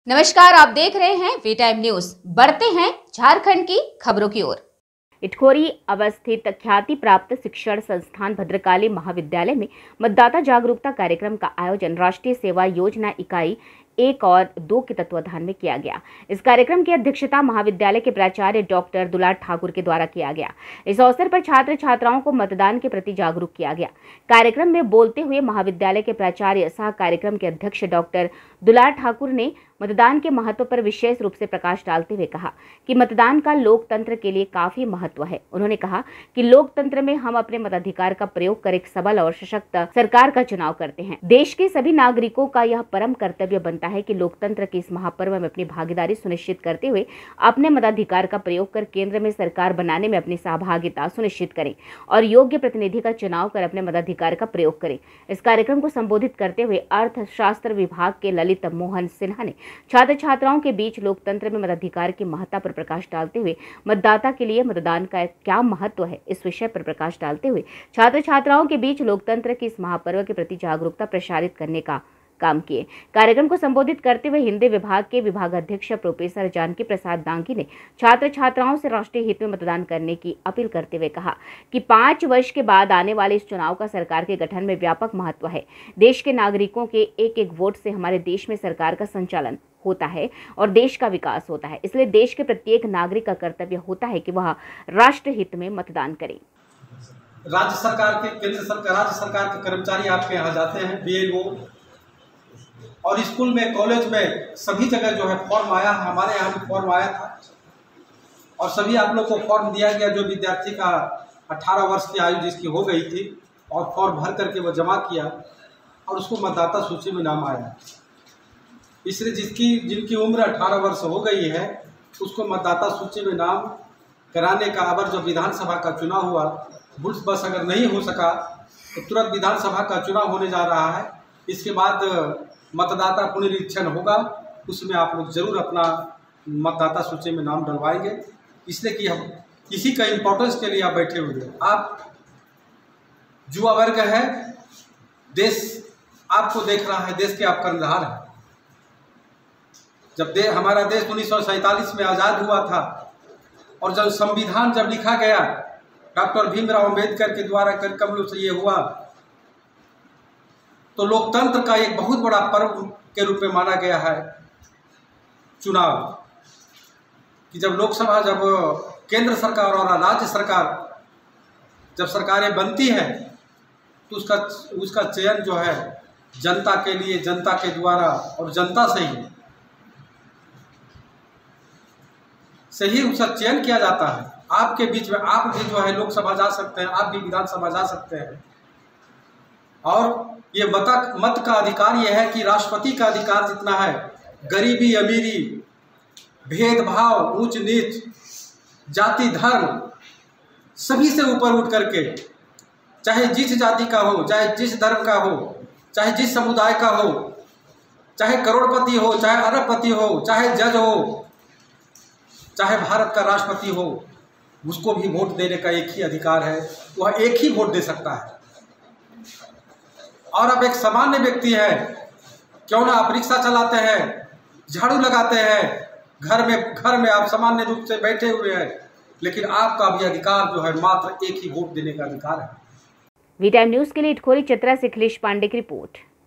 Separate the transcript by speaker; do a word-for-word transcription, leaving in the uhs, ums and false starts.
Speaker 1: नमस्कार, आप देख रहे हैं वी टाइम न्यूज। बढ़ते हैं झारखंड की खबरों की ओर। इटखोरी अवस्थित ख्याति प्राप्त शिक्षण संस्थान भद्रकाली महाविद्यालय में मतदाता जागरूकता कार्यक्रम का आयोजन राष्ट्रीय सेवा योजना इकाई एक और दो के तत्वाधान में किया गया। इस कार्यक्रम की अध्यक्षता महाविद्यालय के प्राचार्य डॉक्टर दुलार ठाकुर के द्वारा किया गया। इस अवसर पर छात्र छात्राओं को मतदान के प्रति जागरूक किया गया। कार्यक्रम में बोलते हुए महाविद्यालय के प्राचार्य सह कार्यक्रम के अध्यक्ष डॉक्टर दुलार ठाकुर ने मतदान के महत्व पर विशेष रूप से प्रकाश डालते हुए कहा कि मतदान का लोकतंत्र के लिए काफी महत्व है। उन्होंने कहा कि लोकतंत्र में हम अपने मताधिकार का प्रयोग कर एक सबल और सशक्त सरकार का चुनाव करते हैं। देश के सभी नागरिकों का यह परम कर्तव्य बनता है कि लोकतंत्र के इस महापर्व में अपनी भागीदारी सुनिश्चित करते हुए अपने मताधिकार का प्रयोग कर केंद्र में सरकार बनाने में अपनी सहभागिता सुनिश्चित करें और योग्य प्रतिनिधि का चुनाव कर अपने मताधिकार का प्रयोग करें। इस कार्यक्रम को संबोधित करते हुए अर्थशास्त्र विभाग के ललित मोहन सिन्हा ने छात्र छात्राओं के बीच लोकतंत्र में मताधिकार की महत्ता पर प्रकाश डालते हुए मतदाता के लिए मतदान का क्या महत्व है इस विषय पर प्रकाश डालते हुए छात्र छात्राओं के बीच लोकतंत्र के इस महापर्व के प्रति जागरूकता प्रसारित करने का काम किए। कार्यक्रम को संबोधित करते हुए हिंदी विभाग के विभागाध्यक्ष प्रोफेसर जानकी प्रसाद दांगी ने छात्र छात्राओं से राष्ट्रीय हित में मतदान करने की अपील करते हुए कहा कि पांच वर्ष के बाद आने वाले इस चुनाव का सरकार के गठन में व्यापक महत्व है। देश के नागरिकों के एक एक वोट से हमारे देश में सरकार का संचालन होता है और देश का विकास होता है। इसलिए देश के प्रत्येक नागरिक का कर्तव्य होता है कि वह राष्ट्र हित में मतदान करे।
Speaker 2: राज्य सरकार के केंद्र सरकार राज्य सरकार के कर्मचारी आपके यहाँ जाते हैं, बीएलओ और स्कूल में कॉलेज में सभी जगह जो है फॉर्म आया है। हमारे यहाँ भी फॉर्म आया था और सभी आप लोग को फॉर्म दिया गया। जो विद्यार्थी का अठारह वर्ष की आयु जिसकी हो गई थी और फॉर्म भर करके वो जमा किया और उसको मतदाता सूची में नाम आया। इसलिए जिसकी जिनकी उम्र अठारह वर्ष हो गई है उसको मतदाता सूची में नाम कराने का अगर जो विधानसभा का चुनाव हुआ बुल्स बस अगर नहीं हो सका तो तुरंत विधानसभा का चुनाव होने जा रहा है। इसके बाद मतदाता पुनरीक्षण होगा, उसमें आप लोग जरूर अपना मतदाता सूची में नाम डलवाएंगे। इसलिए कि हम इसी का इम्पोर्टेंस के लिए आप बैठे हुए हैं। आप युवा वर्ग है, देश आपको देख रहा है, देश के आप कर्णधार हैं। जब दे हमारा देश उन्नीस सौ सैंतालीस में आज़ाद हुआ था और जब संविधान जब लिखा गया डॉक्टर भीमराव अम्बेडकर के द्वारा कर कमलों से ये हुआ तो लोकतंत्र का एक बहुत बड़ा पर्व के रूप में माना गया है चुनाव। कि जब लोकसभा जब केंद्र सरकार और राज्य सरकार जब सरकारें बनती हैं तो उसका उसका चयन जो है जनता के लिए, जनता के द्वारा और जनता से ही से ही उसका चयन किया जाता है। आपके बीच में आप भी जो है लोकसभा जा सकते हैं, आप भी विधानसभा जा सकते हैं। और ये मत मत का अधिकार यह है कि राष्ट्रपति का अधिकार जितना है, गरीबी अमीरी, भेदभाव, ऊंच नीच, जाति धर्म सभी से ऊपर उठ करके चाहे जिस जाति का हो, चाहे जिस धर्म का हो, चाहे जिस समुदाय का हो, चाहे करोड़पति हो, चाहे अरबपति हो, चाहे जज हो, चाहे भारत का राष्ट्रपति हो, उसको भी वोट देने का एक ही अधिकार है। वह एक ही वोट दे सकता है। और अब एक सामान्य व्यक्ति है, क्यों ना आप रिक्शा चलाते हैं, झाड़ू लगाते हैं, घर में घर में आप सामान्य रूप से बैठे हुए हैं, लेकिन आपका भी अधिकार जो है मात्र एक ही वोट देने का अधिकार है।
Speaker 1: वी टाइम न्यूज के लिए इटखोरी चतरा से अखिलेश पांडे की रिपोर्ट।